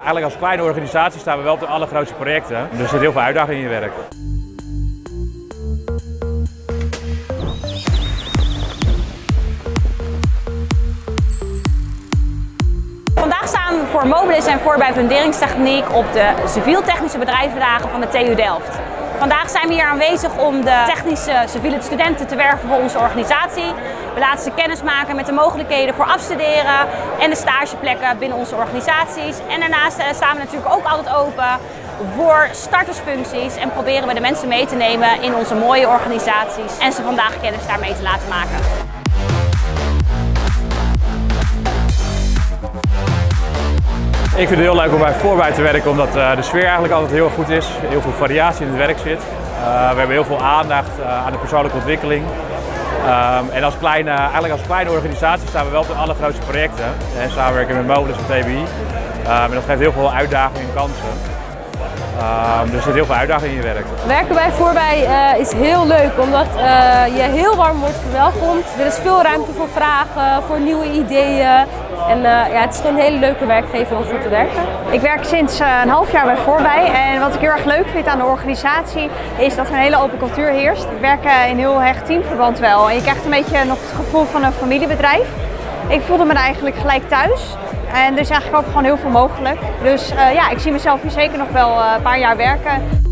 eigenlijk als kleine organisatie staan we wel op de allergrootste projecten. Dus er zit heel veel uitdaging in je werk. Vandaag staan we voor Mobilis en voor bij Funderingstechniek op de civiel-technische bedrijvendagen van de TU Delft. Vandaag zijn we hier aanwezig om de technische civiele studenten te werven voor onze organisatie. We laten ze kennis maken met de mogelijkheden voor afstuderen en de stageplekken binnen onze organisaties. En daarnaast staan we natuurlijk ook altijd open voor startersfuncties en proberen we de mensen mee te nemen in onze mooie organisaties en ze vandaag kennis daarmee te laten maken. Ik vind het heel leuk om bij Voorbij te werken omdat de sfeer eigenlijk altijd heel goed is. Heel veel variatie in het werk zit. We hebben heel veel aandacht aan de persoonlijke ontwikkeling. En als kleine organisatie staan we wel op de allergrootste projecten. En samenwerken met Mobilis en TBI. En dat geeft heel veel uitdagingen en kansen. Dus er zit heel veel uitdaging in je werk. Werken bij Voorbij is heel leuk omdat je heel warm wordt verwelkomd. Er is veel ruimte voor vragen, voor nieuwe ideeën. En het is gewoon een hele leuke werkgever om voor te werken. Ik werk sinds een half jaar bij Voorbij en wat ik heel erg leuk vind aan de organisatie is dat er een hele open cultuur heerst. We werken in heel hecht teamverband wel en je krijgt een beetje nog het gevoel van een familiebedrijf. Ik voelde me er eigenlijk gelijk thuis en er is eigenlijk ook gewoon heel veel mogelijk. Dus ik zie mezelf hier zeker nog wel een paar jaar werken.